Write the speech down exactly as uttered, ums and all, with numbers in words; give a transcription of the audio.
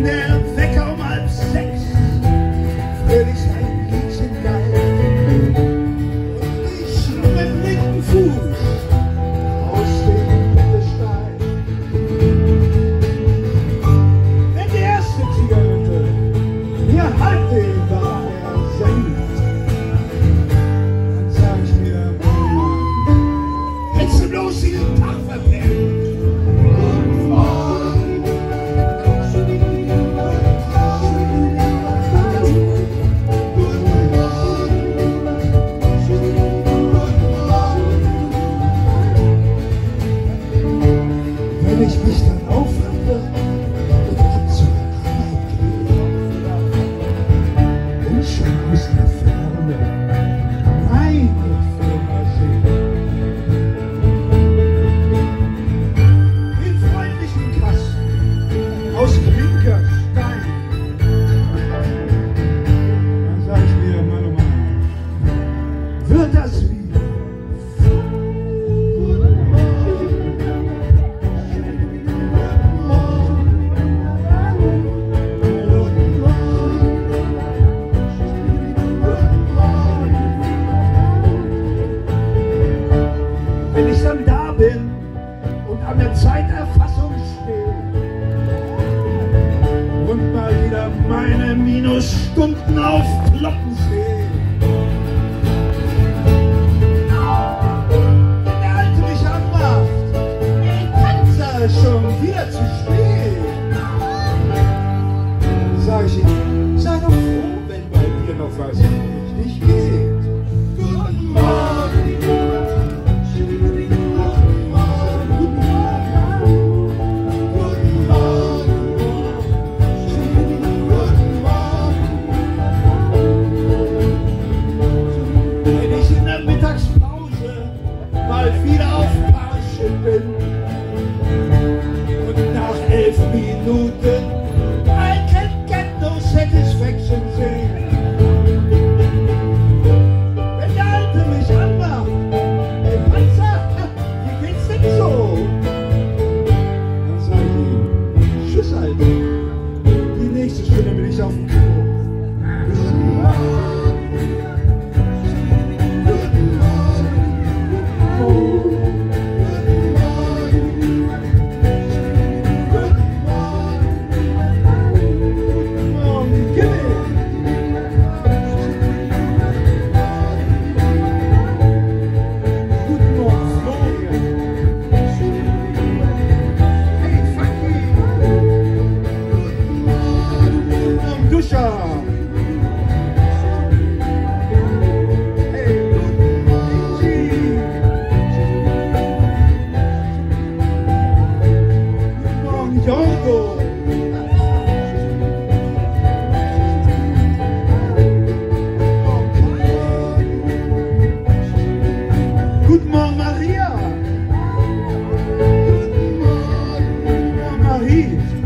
der Wecker um halb sechs, fröhlich sein Liedchen geil. Und ich mit dem linken Fuß aus dem Bette steig. Wenn die erste Zigarette mir halb den Bart ersenkt, dann sag ich mir, Mann, hättest du bloß diesen Tag verpennt. Wenn ich mich dann aufrappe und ab zur Arbeit gehe und schon aus der Ferne meine Firma sehe, den freundlichen Kasten aus Klinkerstein, dann sag ich mir, Mann, oh Mann, wird das wieder? Wenn ich dann da bin und an der Zeiterfassung stehe und mal wieder meine Minusstunden aufploppen sehe, wenn der Alte mich anmacht, ey Panzer, schon wieder zu spät, sag ich ihm, sei doch froh, wenn bei dir noch was richtig geht. Guten Morgen! Mal wieder auf Parship bin und nach elf Minuten I can get no satisfaction sehen. Wenn der Alte mich anmacht, ey Panzer, wie geht's denn so? Dann sag ich ihm, tschüss Alter, die nächste Stunde bin ich auf dem Klo. Guten Morgen, Maria. Guten Morgen, Marie.